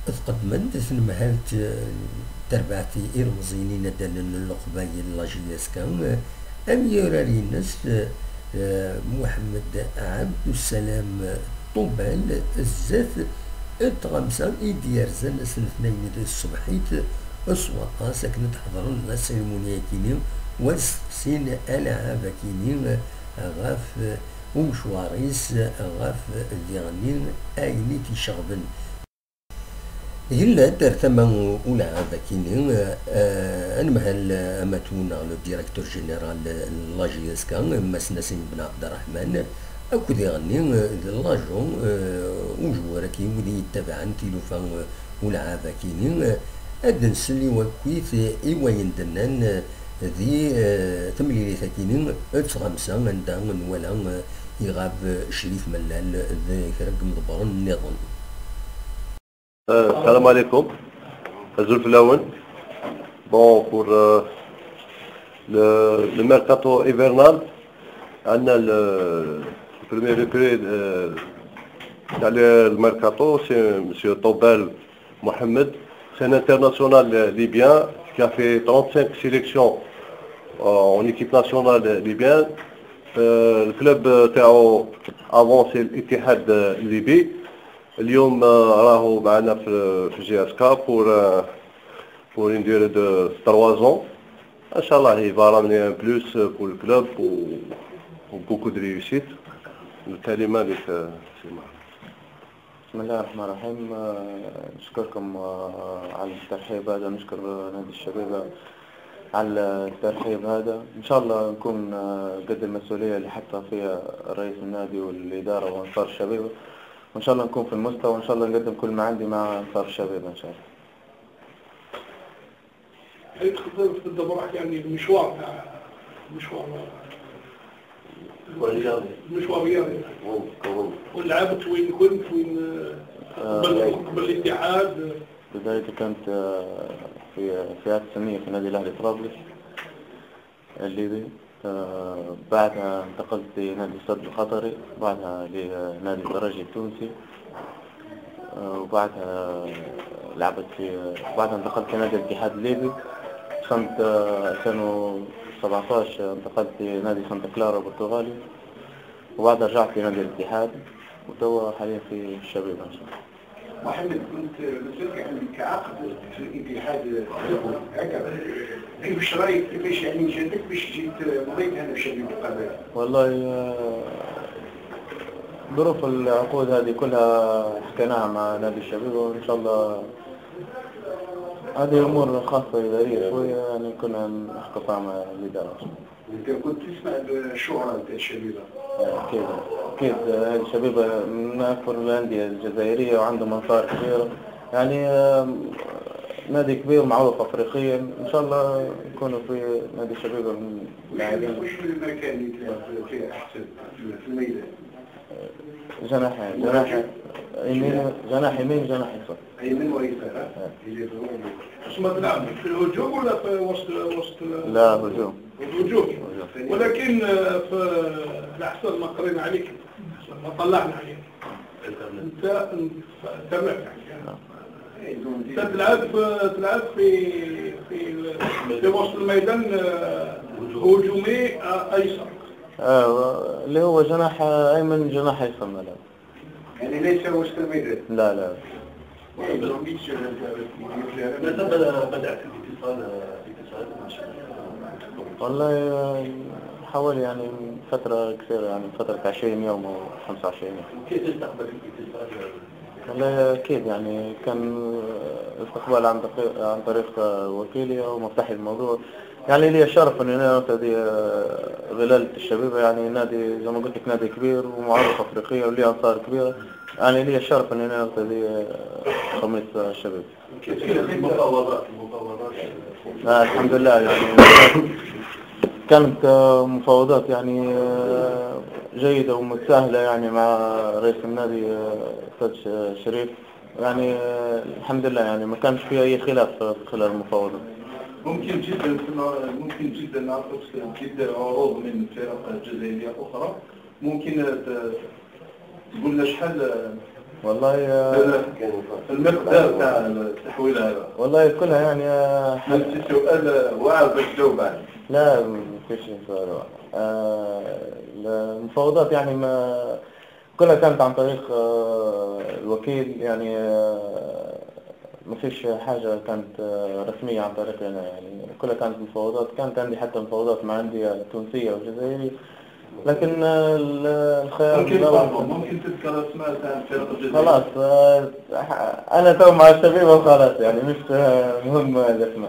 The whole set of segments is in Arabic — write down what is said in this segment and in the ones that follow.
تقدمت المهالة تربعتي إرمزينين دلن القبايل لاجياس كان أم يراري الناس محمد عبد السلام طوبال الزاف التغمسة إديارزن اثنين الصبحيت أصوات ساكنة تحضر لنا السيرمونيا كيني وسين ألعاب كيني غاف ومشواريس غاف اليغنين أيني تيشغبن إلا دار ثمن أولى ذاكيني أنمهل أماتونا لو ديريكتور جينيرال لاجياس كان ماس نسيم بن عبد الرحمن أكو يغني لاجون وجوارا كي ودي يتبع تيلوفان أولى ذاكيني أدن سلي وكويت إيوين دنان ذي تمليلي ثاكيني تغمسا عندها ولا يغاب شريف ملال ذي كرق مضبر النظام. السلام عليكم. Azul Flaouen. Bon, pour le mercato hivernal, on a le premier recrue dans le mercato, c'est M. Toubal Mohamed. C'est un international libyen qui a fait 35 sélections en équipe nationale libyenne. Le club تاعو avant c'est l'Ittihad Libye. اليوم راهو معنا في جي اس كا pour une durée de 3 ans. Inch'Allah, il va ramener un plus pour le club pour beaucoup de réussite. الكلمة لك سيما. بسم الله الرحمن الرحيم. نشكركم على الترحيب هذا، نشكر نادي الشباب على الترحيب هذا. إن شاء الله نكون قد المسؤولية اللي حطها فيها رئيس النادي والإدارة وأنصار الشباب، وإن شاء الله نكون في المستوى، وإن شاء الله نقدم كل ما عندي مع أنصار الشباب إن شاء الله. هل تقدر تبدأ يعني المشوار الرياضي ولعبت وين كنت وين قبل الاتحاد؟ بدايتي كانت في فئات سنية في نادي الأهلي طرابلس الليبي، بعدها انتقلت لنادي الصدر القطري، بعدها لنادي الترجي التونسي، وبعدها بعدها انتقلت لنادي الاتحاد الليبي. سنة 2017 انتقلت لنادي سانتا كلارا البرتغالي، وبعدها رجعت لنادي الاتحاد، وتوا حاليا في الشباب ان شاء الله. محمد، كنت مسؤول يعني كعقد في الاتحاد هكا، كيفاش رايك كيفاش يعني جاتك باش جيت مضيت هنا في شباب القبائل؟ والله ظروف العقود هذه كلها حكيناها مع نادي الشباب، وان شاء الله هذه امور خاصه اداريه شويه يعني كنا نحكي فيها مع الاداره. انت كنت تسمع بالشهره تاع الشبيبه؟ اكيد هذه الشبيبه من اكبر الانديه الجزائريه وعندهم انصار كبيره، يعني نادي كبير معروف افريقيا. ان شاء الله يكونوا في نادي الشبيبه من اللاعبين. وش المكان اللي تلعب فيه احسن في الميدان؟ جناح يمين، جناح يمين، جناح يسار. يمين ويسار. اسمها تلعب في الهجوم ولا في وسط؟ لا، هجوم. ولكن في الاحسن ما قرينا عليك، ما طلعنا عليك، انت تابعت يعني تلعب في وسط الميدان هجومي ايسر. اللي هو جناح ايمن، جناح يسار ملعب. يعني ليس وسط الميدان؟ لا. متى بدأت الاتصال والله حوالي يعني فترة كثيرة، يعني فترة 20 يوم أو 25 يوم. كيف تستقبل الاتصال؟ والله أكيد يعني كان استقبال عن طريق وكيلي أو مفتاحي الموضوع. يعني لي الشرف إن أنا أرتدي ظلالة الشبيبة، يعني نادي زي ما قلت لك نادي كبير ومعروف أفريقيا وليه أنصار كبيرة، يعني لي الشرف إن أنا أرتدي قميص الشبيبة. كيف المفاوضات؟ الحمد لله يعني كانت مفاوضات يعني جيدة ومتساهلة يعني مع رئيس النادي أستاذ شريف، يعني الحمد لله يعني ما كانش في أي خلاف خلال المفاوضات. ممكن جدا نعرف كده عروض من فرق جزائرية أخرى، ممكن تقول لنا شحال والله المقدار تاع التحويل هذا والله كلها يعني هل في سؤال واعر باش تجاوب عليه؟ لا ما فيش سؤال واحد. المفاوضات يعني ما كلها كانت عن طريق الوكيل يعني ما فيش حاجة كانت رسمية عن طريقنا يعني كلها كانت مفاوضات. كانت عندي حتى مفاوضات مع أندية تونسية وجزائرية لكن الخيار ممكن تذكر اسماء تاع الفرق الجزائرية. خلاص أنا تو مع الشبيبة وخلاص يعني مش مهم الأسماء.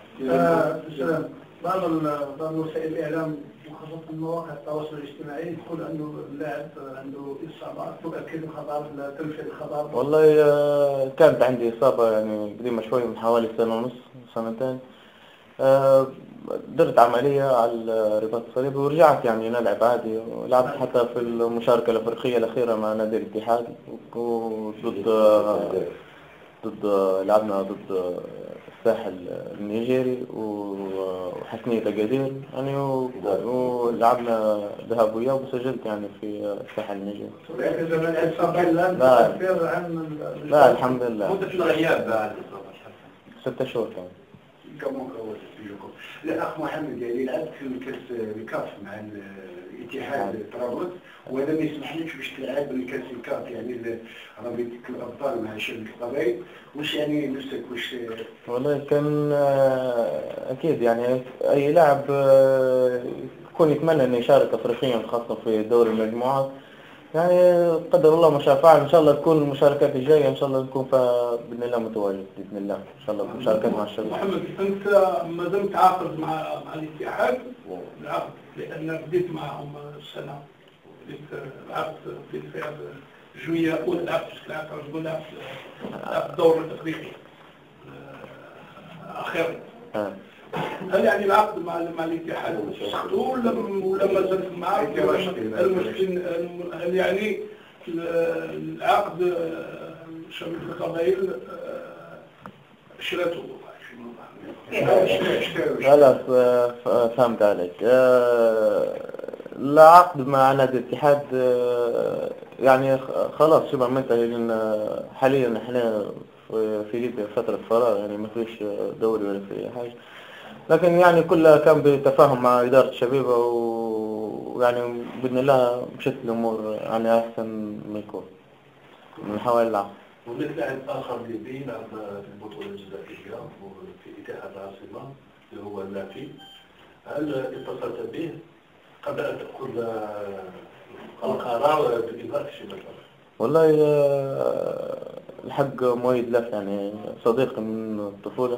بعض وسائل الإعلام وخاصة مواقع التواصل الاجتماعي تقول أنه اللاعب عنده إصابة تؤكد خطر تنفيذ الخطر. والله كانت عندي إصابة يعني قديمة شوي من حوالي سنة ونص سنتين. درت عملية على الرباط الصليبي ورجعت يعني نلعب عادي ولعبت حتى في المشاركة الأفريقية الأخيرة مع نادي الاتحاد ضد لعبنا ضد الساحل النيجيري وحسنية أكادير يعني ولعبنا ذهاب وإياب وسجلت يعني في الساحل النيجيري. لا الحمد لله. مدة الغياب بعد 6 شهور كان. الأخ محمد يعني لعبت في الكاس الكاف مع الاتحاد طرابلس وهذا ما يسمحلكش باش تلعب الكاس الكاف يعني رابطة الأبطال مع شبكة القبائل. واش يعني نفسك واش؟ والله كان أكيد يعني أي لاعب يكون يتمنى إنه يشارك أفريقيا خاصة في دوري المجموعات يعني قدر الله ما شاء فعل. إن شاء الله تكون المشاركات الجاية إن شاء الله نكون بإذن الله متواجد بإذن الله إن شاء الله مشاركات مع الشباب. محمد أنت ما زلت عاقد مع الاتحاد العقد لأن بديت معهم السنة لعبت في جوية أولى لعبت الدور الأفريقي أخيرا. هل يعني العقد مع الاتحاد سقطوا ولا ما زلت معك؟ المشكل هل يعني العقد شبكة القبائل شرته؟ خلاص فهمت عليك. العقد مع نادي الاتحاد يعني خلاص شبه منتهي لأن حاليا احنا في فترة فراغ يعني ما فيش دوري ولا في حاجة لكن يعني كلها كان بتفاهم مع إدارة الشبيبة ويعني بإذن الله مشت الأمور يعني أحسن ما يكون من حوالي العقد. ومثل لاعب آخر ليبي لعب في البطولة الجزائرية في اتحاد العاصمة اللي هو اللافي. هل اتصلت به قبل أن تأخذ القرار بإلغاء الشبكة؟ والله الحق مؤيد لافي يعني صديق من الطفولة.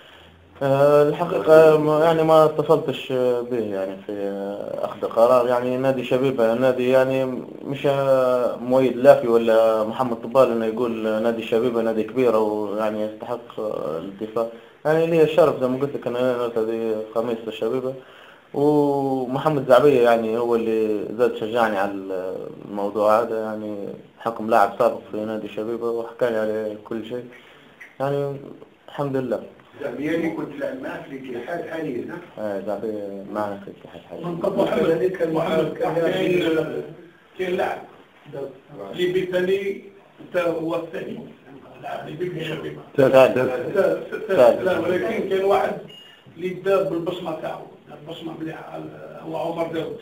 الحقيقة يعني ما اتصلتش به يعني في أخذ قرار يعني نادي شبيبة نادي يعني مش مؤيد لافي ولا محمد طبال إنه يقول نادي شبيبة نادي كبير أو يعني يستحق الاتفاق يعني لي الشرف زي ما قلت لك أنا ارتدي قميص الشبيبة ومحمد زعبية يعني هو اللي زاد شجعني على الموضوع هذا يعني حكم لاعب سابق في نادي شبيبة وحكاني على كل شيء يعني الحمد لله. زعبية كنت تلعب معه في الاتحاد حاليا زعبية معنا في الاتحاد حاليا. محمد كان لاعب ليبي ثاني هو الثاني لاعب ليبي شبيبة لا ولكن كان واحد اللي دار بالبصمة تاعو البصمة مليحة هو عمر داود.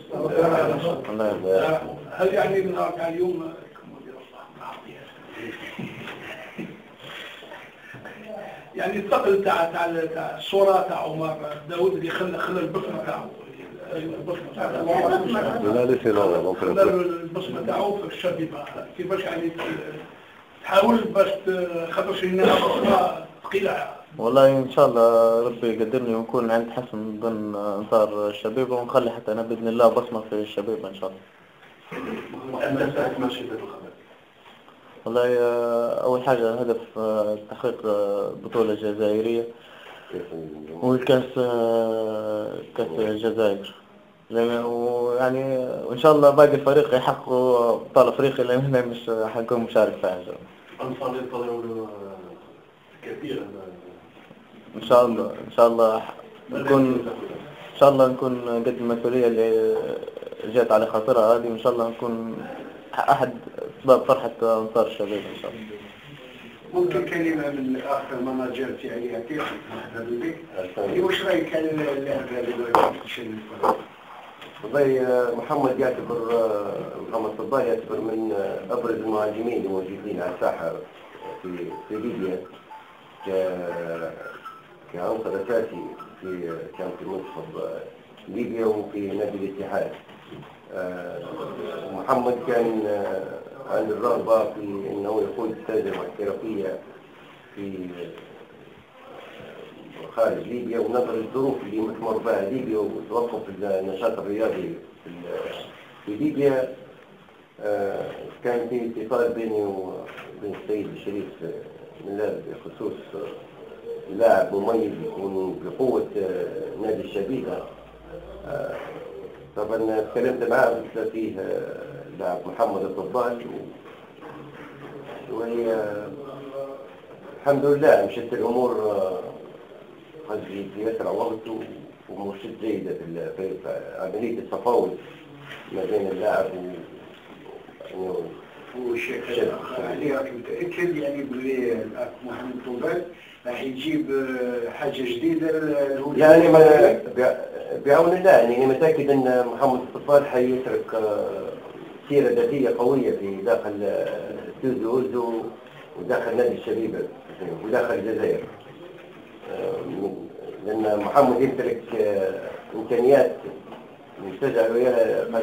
هل يعني من نهار اليوم يعني الثقل تاع الصورة تاع عمر داود اللي خلى البصمة تاعو البصمة تاعو في الشبيبة كيفاش يعني تحاول باش خاطر انها بصمة ثقيلة؟ والله ان شاء الله ربي يقدرني ونكون عند حسن ظن انصار الشبيبة ونخلي حتى انا باذن الله بصمة في الشبيبة ان شاء الله. والله اول حاجة الهدف تحقيق بطولة جزائرية والكاس كاس الجزائر يعني وان شاء الله باقي الفريق يحققوا ابطال افريقيا لان احنا مش حنكون مشارك فيها ان شاء الله. انصار ينتظرون كثيرا ان شاء الله نكون قد المسؤولية اللي جات على خاطرها هذه وان شاء الله نكون احد باب فرحة أنصار الشباب إن شاء الله. ممكن كلمة من الأخ ماناجر تاعي يعطيك مرحبا بك. واش رايك على اللاعب هذا والله محمد محمد صباح يعتبر من ابرز المهاجمين الموجودين على الساحه في ليبيا كعنصر اساسي كان في منتخب ليبيا وفي نادي الاتحاد. محمد كان عنده الرغبه في انه يقود السياسه الاحترافيه في خارج ليبيا، ونظرا للظروف اللي تمر بها ليبيا وتوقف النشاط الرياضي في ليبيا، كان في اتصال بيني وبين السيد الشريف من بخصوص لاعب مميز يكون بقوة نادي الشبيبة. طبعا تكلمت معاه مثل فيه لاعب محمد الطبال، وهي الحمد لله مشت الأمور في أسرع وقت ومرشد جيدة في عملية التفاوض ما بين اللاعب والشيخ علي راك متأكد يعني باللي الأخ محمد طوبال راح يجيب حاجة جديدة يعني بعون الله، يعني متأكد أن محمد طوبال حيترك سيرة ذاتية قوية في داخل توزو وداخل نادي الشبيبة وداخل الجزائر، لأن محمد يمتلك إمكانيات تجعل وياه قد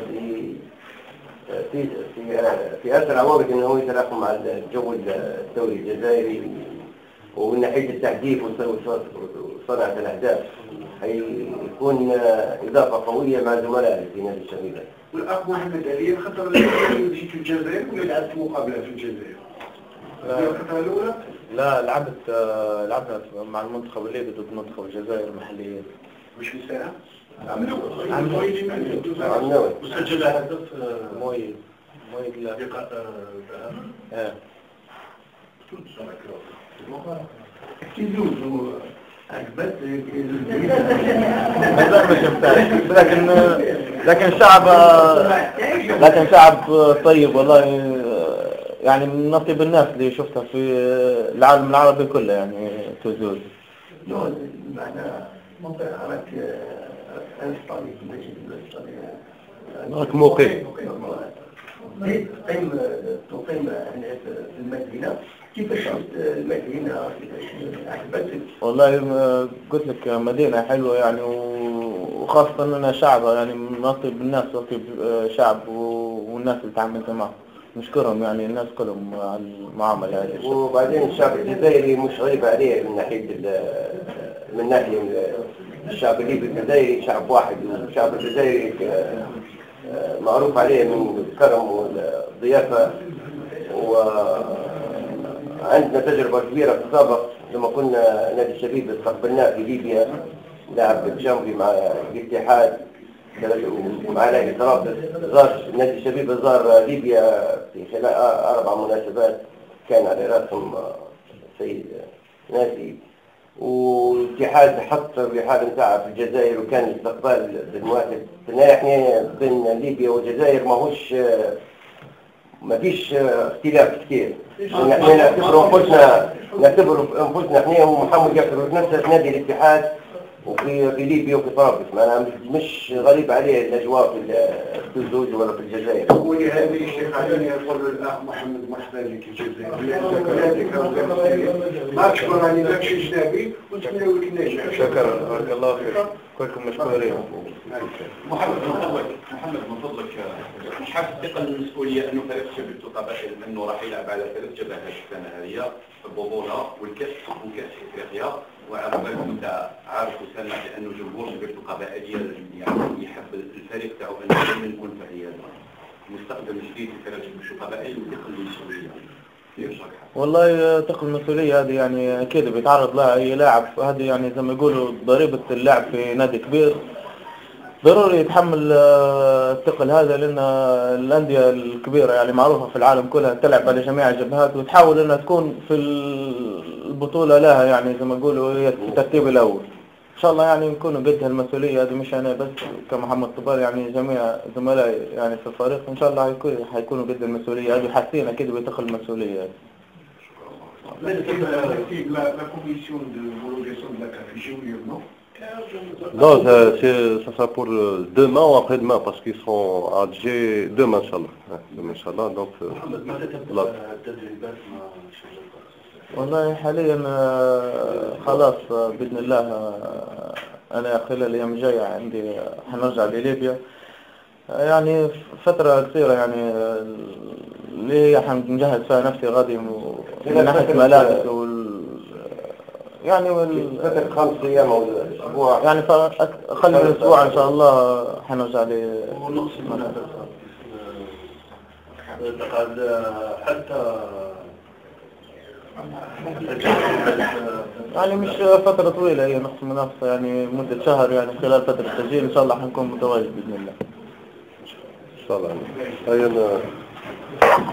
في أسرع وقت أنه يتلاقم مع الجو الدوري الجزائري، ومن ناحية التهديف وصناعة الأهداف حيكون إضافة قوية مع زملائه في نادي الشبيبة. والأخ محمد علي الخطر الأولى جيت في الجزائر ولا لعبت مقابلة في الجزائر؟ الخطر الأولى؟ لا لعبنا مع المنتخب الليبي ضد منتخب الجزائر محليا. مش في السنة؟ عم نوي وسجل هدف مويد لا لقاء اه ما شفتهاش، لكن شعب طيب والله، يعني من نصيب الناس اللي شفتها في العالم العربي كله يعني توزوز. معك موقف تقيم هنا في المدينة، كيفاش شفت المدينة؟ كيفاش عجبتك؟ والله قلت لك مدينة حلوة يعني، وخاصة أن شعبها يعني من نصيب الناس، نصيب شعب والناس اللي تعاملت معهم نشكرهم يعني الناس كلهم على المعاملة هذه. وبعدين الشعب الجزائري مش غريب عليه من ناحية الشعب الليبي الجزائري شعب واحد، والشعب الجزائري معروف عليه من الكرم والضيافة، وعندنا تجربة كبيرة في السابق لما كنا نادي الشبيبة استقبلناه في ليبيا، لاعب جنبي مع الاتحاد ومع نادي طرابلس. زار نادي الشبيبة زار ليبيا في خلال 4 مناسبات كان على راسهم السيد ناسي، والاتحاد حط الرحال نتاعها في الجزائر، وكان الاستقبال بالمواجهة. احنا بين ليبيا والجزائر ما فيش اختلاف كثير، احنا نعتبر انفسنا احنا ومحمد يعتبر نفسه نادي الاتحاد وفي ليبيا وفي طرابلس، معناها مش غريب عليه الاجواء في الزوج ولا في الجزائر. ولهذه الشيخ علي يقول الاخ محمد مرحبا بك الجزائر، ما تشكر علي ماكش اجنبي ونتمنى لك النجاح. شكرا، بارك الله فيك، كلكم مشكورين. محمد من فضلك مش حاسس ثقل المسؤوليه انه فريق شبيبة القبائل انه راح يلعب على 3 جبهات السنه هذه، البطوله والكاس وكاس افريقيا، وعلى بالك انت عارف وسامع بانه جمهور شبيبة القبائل يعني يحب الفريق تاعو انه دائما يكون فعال. مستقبل جديد في فريق شبيبة القبائل وثقل المسؤوليه. والله ثقل المسؤولية هذه يعني أكيد بيتعرض لها أي لاعب، هذه يعني زي ما يقولوا ضريبة اللاعب في نادي كبير، ضروري يتحمل الثقل هذا، لأن الأندية الكبيرة يعني معروفة في العالم كلها تلعب على جميع الجبهات وتحاول أنها تكون في البطولة لها يعني زي ما يقولوا هي الترتيب الأول. ان شاء الله يعني نكونوا قد هالمسؤوليه هذه، مش انا بس كمحمد طبال، يعني جميع زملائي يعني في الفريق ان شاء الله حيكونوا قد المسؤوليه هذه، وحاسين اكيد بيتخذ المسؤوليه هذه. La commission de homologation de la CAF est junior, non? Non, ça sera pour demain ou après-demain, parce qu'ils seront à Alger demain, Inch'Allah. Demain, Inch'Allah, donc... محمد متى تبدأ التدريبات مع شباب؟ والله حاليا خلاص باذن الله انا خلال الايام الجايه عندي حنرجع لليبيا، يعني فتره قصيره يعني اللي هي حنجهز فيها نفسي غادي من ناحيه ملابس يعني فترة 5 أيام أو أسبوع يعني أقل من أسبوع إن شاء الله حنرجع ونقص المنافسة اعتقد حتى يعني مش فترة طويلة، هي نقص المنافسة يعني مدة شهر، يعني خلال فترة التسجيل إن شاء الله حنكون متواجد بإذن الله. إن شاء الله.